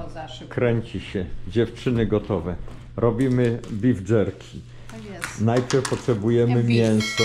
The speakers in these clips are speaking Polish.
bo za szybko. Kręci się. Dziewczyny gotowe. Robimy beef jerky. Tak jest. Najpierw potrzebujemy Beef. mięso.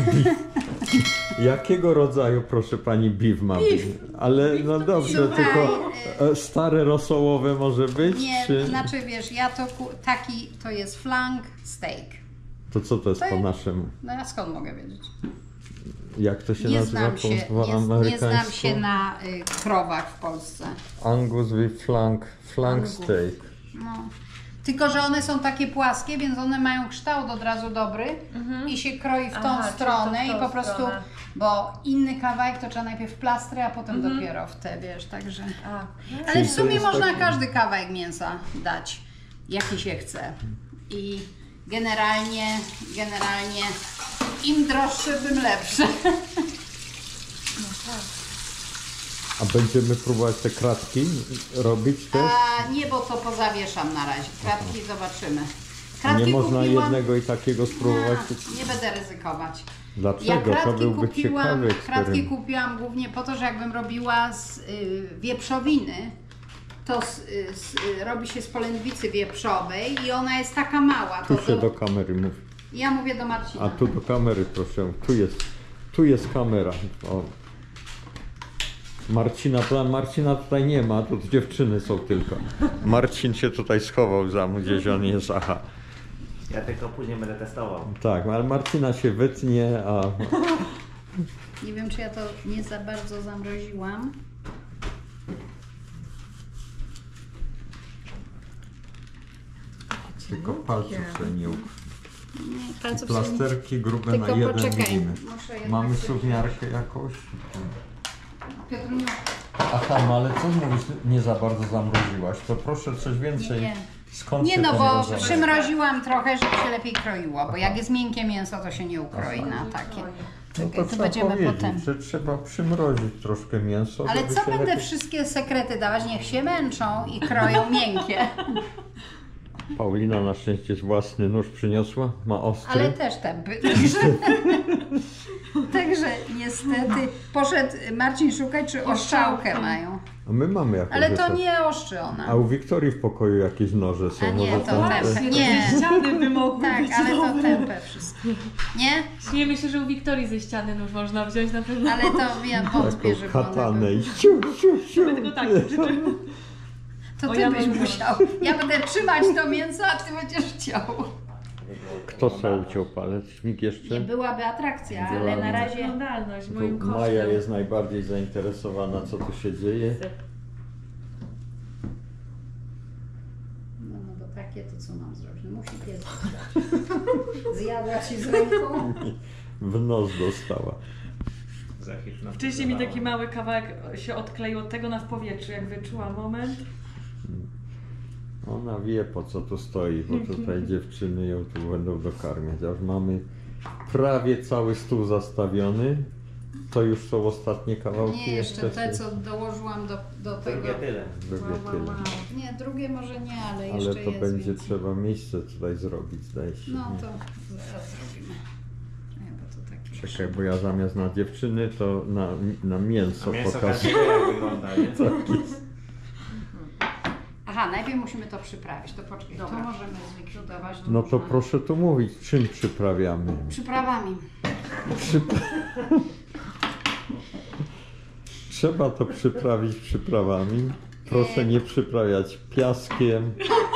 Jakiego rodzaju, proszę pani, beef ma być? Ale no dobrze, Słuchaj, tylko stare rosołowe może być? Nie, Czy... znaczy wiesz, ja to taki to jest flank steak. To co to jest po naszemu? No ja skąd mogę wiedzieć? Jak to się Nie nazywa znam się, po nie znam amerykańsku? się na krowach w Polsce. Angus with flank steak. No. Tylko, że one są takie płaskie, więc one mają kształt od razu dobry i się kroi w tą stronę czyli to w tą i po prostu, stronę. bo inny kawałek to trzeba najpierw plastry, a potem dopiero w te, wiesz, także... Ale Czyli w to sumie jest można taki- każdy kawałek mięsa dać, jaki się chce. I generalnie im droższy, tym lepsze. A będziemy próbować te kratki robić też? A nie, bo to pozawieszam na razie. Kratki zobaczymy. A Kratki nie można kupiłam... jednego i takiego spróbować? Nie będę ryzykować. Dlaczego? To byłby ciekawy kratki eksperyment. kupiłam głównie po to, że jakbym robiła z wieprzowiny, to robi się z polędwicy wieprzowej i ona jest taka mała. Tu się do kamery mówi. Ja mówię do Marcina. A tu do kamery, proszę. Tu jest kamera. O. Marcina tutaj nie ma, tu dziewczyny są tylko. Marcin się tutaj schował gdzieś on jest, aha. Ja tylko później będę testował. Tak, ale Marcina się wytnie, a... Nie wiem, czy ja to nie za bardzo zamroziłam. Tylko palców sobie nie Nie, palców Plasterki grube Tylko na 1 poczekaj, mm. muszę jednak Mamy sobie- suwniarkę jakąś? Piotruniu, Aha, no ale co mówisz, nie za bardzo zamroziłaś? To proszę coś więcej. Nie. Skąd Nie się no, to bo zamroziło? przymroziłam trochę, żeby się lepiej kroiło, bo jak jest miękkie mięso, to się nie ukroi na takie. No Czekaj, to to trzeba będziemy powiedzieć, potem. że trzeba przymrozić troszkę mięso. Ale żeby co się będę lepiej... wszystkie sekrety dawać? Niech się męczą i kroją miękkie. Paulina na szczęście własny nóż przyniosła, ma ostry. Ale też tępy. Także niestety poszedł Marcin szukać, czy oszczałkę mają. A my mamy jakąś. Ale to jeszcze. nie ostrzy ona. A u Wiktorii w pokoju jakieś noże są. A nie, może to tam- tępe. Nie. Ściany by mogły Tak, być ale to dobre. tępe wszystko. Nie? Nie, myślę, że u Wiktorii ze ściany nóż można wziąć na pewno. Ale to ja wątpię, żeby Taką one katanę były. i ciu, ciu, ciu. Tylko tak przeczytam. To O, ty ja byś bym musiał. Ja będę trzymać to mięso, a ty będziesz chciał. Kto sobie uciął palec? Nikt jeszcze? Nie byłaby atrakcja, ale na razie... Oglądalność Tu moim kosztem. Maja jest najbardziej zainteresowana, co tu się dzieje. No bo takie to co mam zrobić? No musi pies dostać. Zjadła ci z ręką? W nos dostała. Wcześniej mi taki mały kawałek się odkleił od tego na w powietrzu, jak wyczuła moment. Ona wie, po co tu stoi, bo tutaj dziewczyny ją tu będą dokarmiać. A już mamy prawie cały stół zastawiony. To już są ostatnie kawałki. Nie, jeszcze te się- co dołożyłam do tego. Drugie tyle. Drugie tyle. Nie, drugie może nie, ale Ale jeszcze to jest. będzie więc... trzeba miejsce tutaj zrobić, zdaje się. No nie? to zaraz zrobimy. Nie, bo to takie... Czekaj, bo ja zamiast na dziewczyny to na mięso, A mięso pokazuję. każdego jak wygląda, nie? Aha, najpierw musimy to przyprawić. To poczekaj, Dobra. to możemy zlikwidować. No to można- proszę tu mówić, czym przyprawiamy. Przyprawami. Trzeba to przyprawić przyprawami. Proszę nie przyprawiać piaskiem.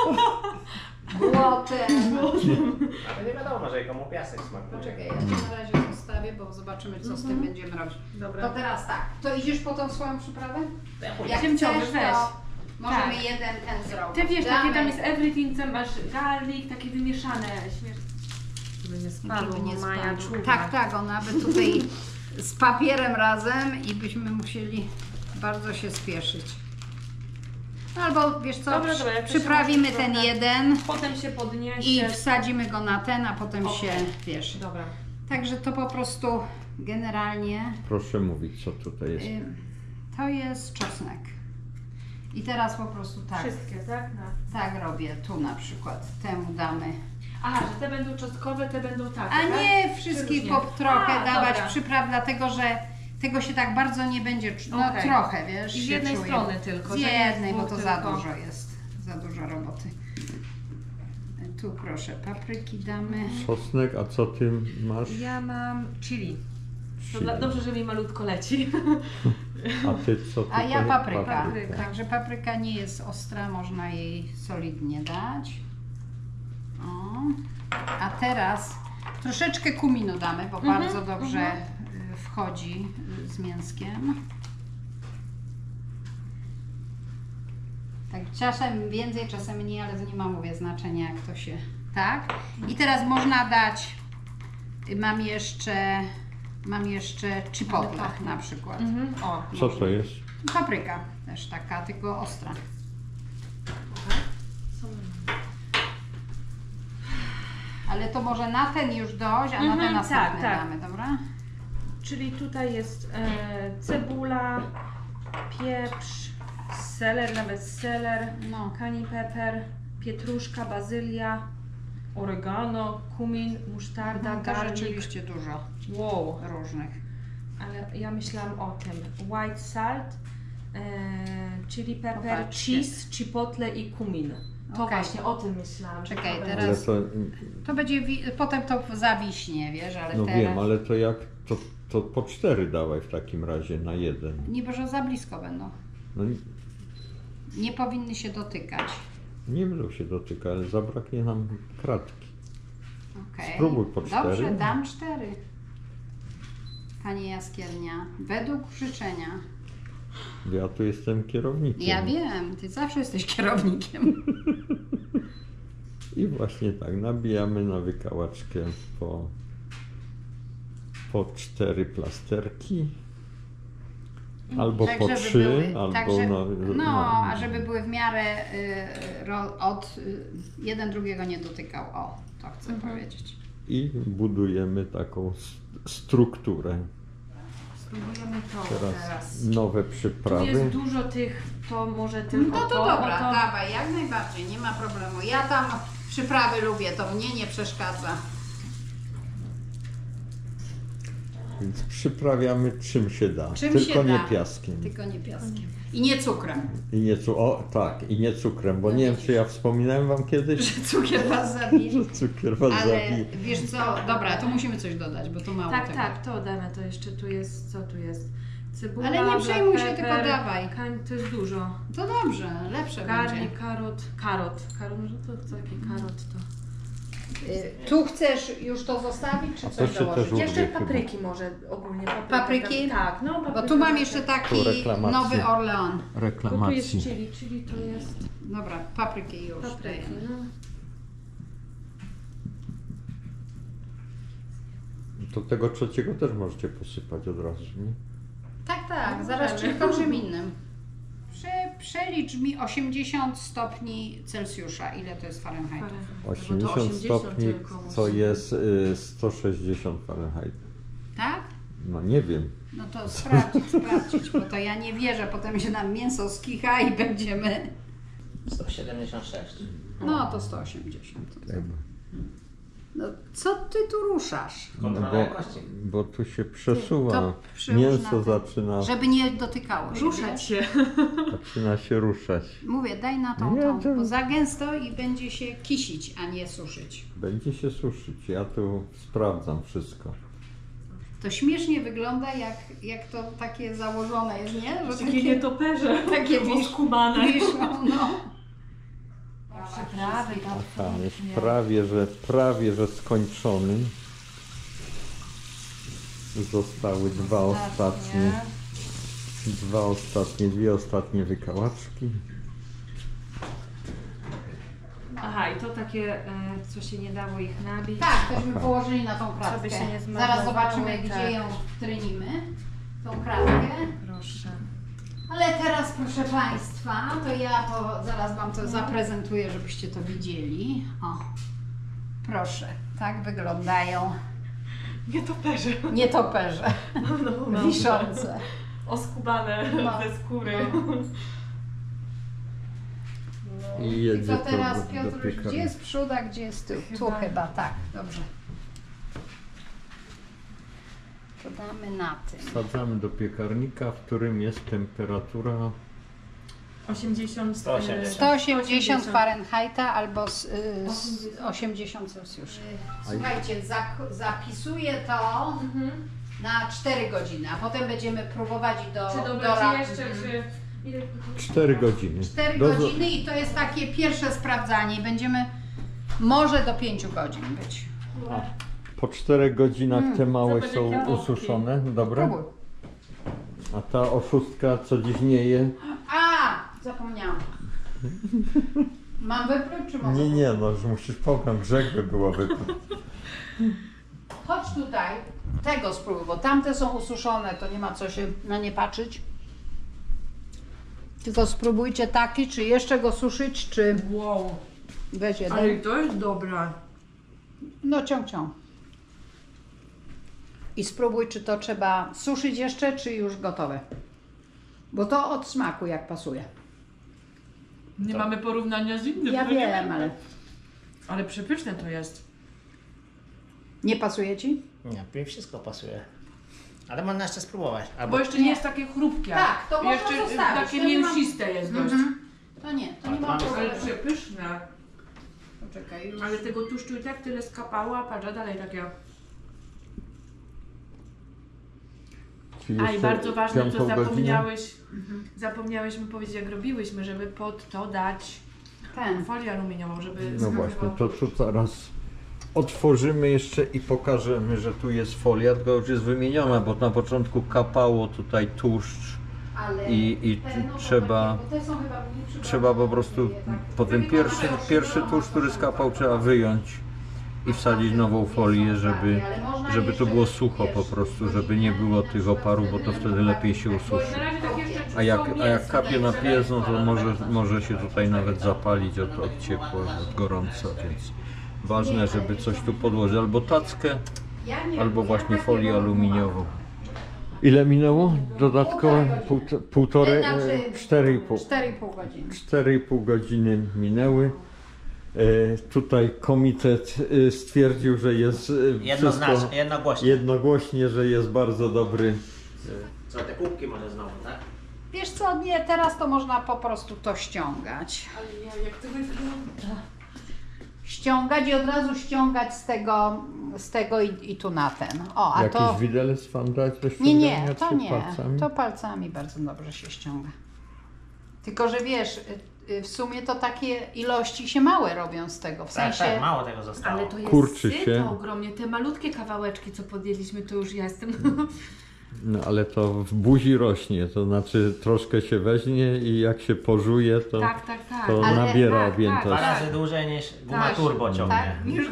Błotem. Ale nie wiadomo, że komu piasek smakuje. Poczekaj, ja cię na razie zostawię, bo zobaczymy, co z tym będziemy robić. Dobra. To teraz tak, to idziesz po tą swoją przyprawę? Jak Ciemciowy, chcesz, weź. to możemy Tak. jeden ten zrobić. Ty wiesz, takie Damy. tam jest everything, co masz garlic, takie wymieszane. Śmierć. Żeby nie spadło, Żeby nie bo Maja spadło. czuwa. Tak, tak, ona by tutaj z papierem razem i byśmy musieli bardzo się spieszyć. Albo wiesz co, Dobra, dobra, jak to się przyprawimy może ten trochę- jeden Potem się podniesie. i wsadzimy go na ten, a potem Okej. się, wiesz. Dobra. Także to po prostu generalnie Proszę mówić, co tutaj jest. to jest czosnek. I teraz po prostu tak, Wszystkie, tak? No. tak robię. Tu na przykład temu damy. Aha, że te będą czosnkowe, te będą takie, A tak? nie wszystkich Czy po różnie? trochę A, dawać dobra. przypraw, dlatego że Tego się tak bardzo nie będzie, no Okej. trochę, wiesz. I z się jednej czuje. strony tylko, Z że nie jednej, bo dwóch to za tylko. dużo jest. Za dużo roboty. Tu proszę, papryki damy. Czosnek, a co ty masz? Ja mam chili. To Chili. dobrze, że mi malutko leci. A ty co A tutaj? ja papryka. Papryka. Także papryka nie jest ostra, można jej solidnie dać. O. A teraz troszeczkę kuminu damy, bo bardzo dobrze wchodzi z mięskiem. Tak, czasem więcej, czasem mniej, ale to nie ma, mówię, znaczenia jak to się... Tak. I teraz można dać, mam jeszcze chipotle na przykład. O, Co to jest? Papryka też taka, tylko ostra. Ale to może na ten już dojść, a na ten następny tak. damy, dobra? czyli tutaj jest cebula, pieprz, seler, nawet seler, No. cayenne pepper, pietruszka, bazylia, oregano, kumin, musztarda, To garlic. rzeczywiście dużo Wow, różnych. ale ja myślałam o tym. White salt, chili pepper, Popatrzcie. cheese, chipotle i kumin. To Okej. właśnie o tym myślałam. że Czekaj, to teraz- Ale będzie. to, To będzie, potem to zawiśnie, wiesz, ale no teraz... wiem, ale to jak, to po 4 dawaj w takim razie na 1. Niby, że za blisko będą. No Nie powinny się dotykać. nie będą się dotykać, ale zabraknie nam kratki. Okej. Spróbuj po 4. Dobrze, dam 4. Panie Jaskiernia, według życzenia. Ja tu jestem kierownikiem. Ja wiem, ty zawsze jesteś kierownikiem. I właśnie tak, nabijamy na wykałaczkę po 4 plasterki. Albo Tak, po żeby 3, były- albo tak, że- no, a żeby były w miarę jeden drugiego nie dotykał. O, to chcę powiedzieć. I budujemy taką strukturę. Spróbujemy to Teraz teraz. nowe Tu przyprawy. jest dużo tych, to może tylko No to to, dobra, to... dawaj, jak najbardziej, nie ma problemu. Ja tam przyprawy lubię, to mnie nie przeszkadza. Więc przyprawiamy czym się da. Czym Tylko się nie da. piaskiem. Tylko nie piaskiem. I nie cukrem. I nie tak, i nie cukrem, bo No nie wiem widzisz. czy ja wspominałem wam kiedyś, Że cukier was zabije. że cukier was Ale zabije. wiesz co, dobra, to musimy coś dodać, bo to mało Tak, tego. tak, to damy, to jeszcze tu jest, co tu jest? Cebula, Ale nie black przejmuj się, pepper, tylko dawaj. To jest dużo. To dobrze, lepsze Garlic, będzie. karot, może to taki karot to. Tu chcesz już to zostawić, czy A to coś się dołożyć? też lubię. Jeszcze chyba. papryki może ogólnie. Papryki? Tak, no papryki. Bo tu mam jeszcze Tu taki reklamacja. Nowy Orlean. Bo tu jest Reklamacji. chili to jest Dobra, papryki już. papryki, dajemy. no. To tego trzeciego też możecie posypać od razu, nie? Tak, tak, No, zaraz możemy. tylko czym innym. Przelicz mi 80 stopni Celsjusza. Ile to jest Fahrenheit? Bo to 80 stopni, tylko co musi. jest 160 Fahrenheit. Tak? No nie wiem. No to sprawdzić, bo to ja nie wierzę. Potem się nam mięso skicha i będziemy... 176. No to 180. Jakby. No co ty tu ruszasz? No Kontrola jakości. bo tu się przesuwa. To przyłóż na Mięso ten, zaczyna Żeby nie dotykało się. Ruszać wiesz? się. zaczyna się ruszać. Mówię, daj na tą, Nie, to- bo za gęsto i będzie się kisić, a nie suszyć. Będzie się suszyć. Ja tu sprawdzam wszystko. To śmiesznie wygląda, jak to takie założone jest, nie? Że Takie nietoperze. takie Oskubane. wiszą, no. Przyprawy, Aha, jest prawie że skończony. Zostały dwie ostatnie wykałaczki. Aha, i to takie, co się nie dało ich nabić. Tak, tośmy położyli na tą kratkę. Żeby się nie zmarnowały, Zaraz zobaczymy, gdzie tak. ją wtrynimy, tą kratkę. Proszę. Ale teraz, proszę Państwa, to ja zaraz Wam to zaprezentuję, żebyście to widzieli. O, proszę, tak wyglądają Nietoperze. nietoperze No, wiszące. Oskubane No. ze skóry. No. I I jedzie co teraz, do Piotruś, piekarni. gdzie jest przód, a gdzie jest tył? Tu Chyba. chyba, tak, dobrze. To damy na tym. Wsadzamy do piekarnika, w którym jest temperatura 80, 180 Fahrenheita albo 80 Celsjusza. Słuchajcie, zapisuję to na 4 godziny, a potem będziemy próbować Czy do dobra, czy jeszcze, czy... 4 godziny. 4 godziny i to jest takie pierwsze sprawdzanie. Będziemy może do 5 godzin być. Po 4 godzinach te małe to są będzie ususzone, dobra? Próbuj. A ta oszustka co dziś nie je? A! Zapomniałam. Mam wypluć czy mogę? Nie, no już musisz pobrać, grzech by było wypluć. Chodź tutaj, tego spróbuj, bo tamte są ususzone, to nie ma co się na nie patrzeć. Tylko spróbujcie taki, czy jeszcze go suszyć, czy Wow, weź jeden. ale to jest dobra. No ciąg. I spróbuj, czy to trzeba suszyć jeszcze, czy już gotowe. Bo to od smaku jak pasuje. Nie mamy porównania z innym. Ja to nie wiem, wiemy. ale Ale przepyszne to jest. nie pasuje ci? Nie, mi wszystko pasuje. Ale można jeszcze spróbować. Bo Albo jeszcze nie jest takie chrupkie. Tak, to można jeszcze zostawić, takie to nie ma- mięsiste jest dość. To nie ma mamy- problemu. Ale przepyszne. Poczekaj, już. Ale tego tłuszczu i tak tyle skapało, a patrz, a dalej takie. Czyli A i jeszcze bardzo ważne, co 5 godzinę? zapomniałyśmy powiedzieć, jak robiłyśmy, żeby pod to dać Ten. folię aluminiową, żeby... No właśnie, to tu zaraz otworzymy jeszcze i pokażemy, że tu jest folia, tylko już jest wymieniona, bo na początku kapało tutaj tłuszcz Ale i te, no to trzeba, takie, bo te są chyba mniej przyprawione, trzeba po prostu tak. po ten pierwszy tłuszcz, który skapał, trzeba wyjąć i wsadzić nową folię, żeby to było sucho po prostu, żeby nie było tych oparów, bo to wtedy lepiej się ususzy. Na razie tak jeszcze A jak kapie na pies, no to może się tutaj nawet zapalić od ciepła, od gorąca, więc ważne, żeby coś tu podłożyć, albo tackę, albo właśnie folię aluminiową. Ile minęło? Dodatkowe półtorej, 4,5. 4,5 godziny. 4,5 godziny minęły. Tutaj komitet stwierdził, że jest wszystko jednogłośnie, że jest bardzo dobry. Co, te kubki może znowu, tak? Wiesz co, nie, teraz to można po prostu to ściągać. Ale jak to wygląda? Ściągać i od razu ściągać z tego i tu na ten. O, a Jakiś to... widelec wam dać do ściągania? Nie, to czy nie. palcami? To palcami bardzo dobrze się ściąga. Tylko, że wiesz, w sumie to takie ilości się małe robią z tego, w sensie... Tak, mało tego zostało. Ale to jest Kurczy syto się. ogromnie. Te malutkie kawałeczki, co podjedliśmy, to już ja jestem... No ale to w buzi rośnie, to znaczy troszkę się weźmie i jak się pożuje, to, tak. to Ale- nabiera tak, objętości. 2 razy dłużej niż guma Tak, turbo ciągnie. tak. Niż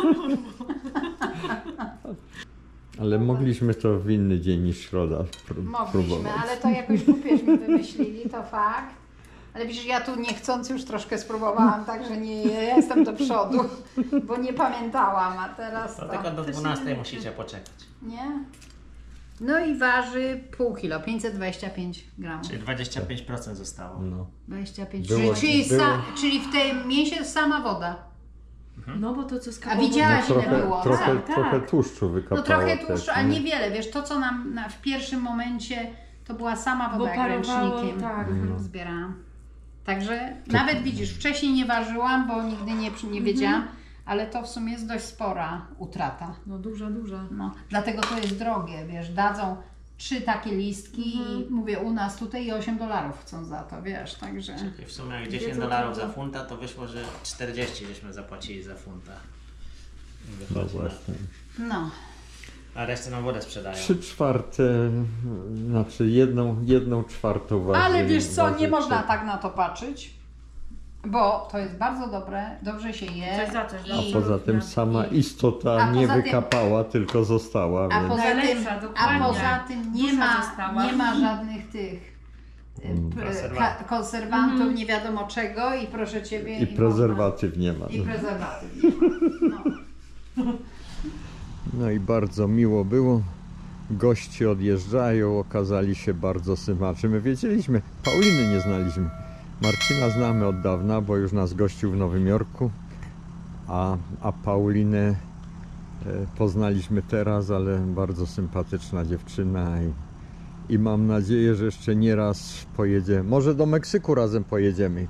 Ale mogliśmy to w inny dzień niż środa Mogliśmy, próbować. ale to jakoś głupieśmy wymyślili, to fakt. Ale widzisz, ja tu niechcąc już troszkę spróbowałam, także nie jestem do przodu, bo nie pamiętałam, a teraz To to... tylko do 12 musicie poczekać. Nie? No i waży pół kilo, 525 gramów. Czyli 25% zostało. No. 25, Było- czyli w tym mięsie sama woda. No bo to co A skapało... widziałaś ile trochę, było? trochę, Tak, trochę tak. tłuszczu wykapało. No trochę też, tłuszczu, nie? ale niewiele, wiesz, to co nam w pierwszym momencie to była sama Bo woda jak parowało, ręcznikiem tak. zbierałam. Także nawet widzisz, wcześniej nie ważyłam, bo nigdy nie wiedziałam, ale to w sumie jest dość spora utrata. No duża. No, dlatego to jest drogie, wiesz, dadzą 3 takie listki i mówię u nas tutaj i $8 chcą za to, wiesz, także... I w sumie jak Wiedzą, $10 co za to- funta, to wyszło, że 40 żeśmy zapłacili za funta. I No wychodzi na- właśnie. No, A resztę nam wodę sprzedają. 3/4, znaczy 1/4 waży. ale wiesz co, waży nie można to. tak na to patrzeć, bo to jest bardzo dobre, dobrze się je. Coś za coś, A i, poza tym sama istota A nie poza tym- wykapała, tylko została. a Więc... poza tym, Najlepsza, dokładnie. nie Dusza ma, została. nie ma żadnych tych konserwantów, nie wiadomo czego i proszę Ciebie. I prezerwatyw nie ma. I prezerwatyw nie ma. No. No i bardzo miło było. Goście odjeżdżają, okazali się bardzo sympatyczni. My wiedzieliśmy, Pauliny nie znaliśmy. Marcina znamy od dawna, bo już nas gościł w Nowym Jorku, a Paulinę poznaliśmy teraz, ale bardzo sympatyczna dziewczyna i mam nadzieję, że jeszcze nie raz pojedziemy. Może do Meksyku razem pojedziemy.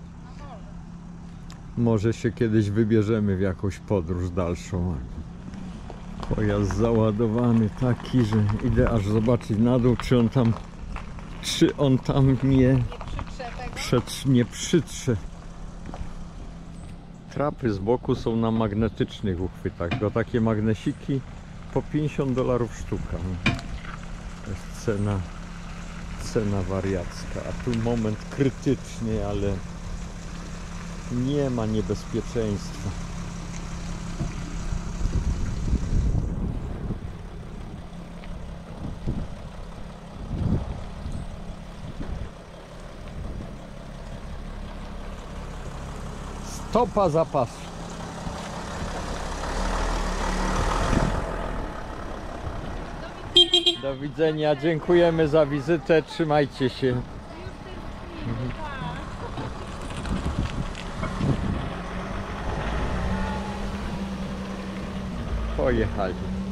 Może się kiedyś wybierzemy w jakąś podróż dalszą. Pojazd załadowany taki, że idę aż zobaczyć na dół, czy on tam nie przytrze. Trapy z boku są na magnetycznych uchwytach. To takie magnesiki po $50 sztuka. To jest cena wariacka. A tu moment krytyczny, ale nie ma niebezpieczeństwa. Stopa zapasu. Do widzenia, dziękujemy za wizytę, trzymajcie się. Pojechali.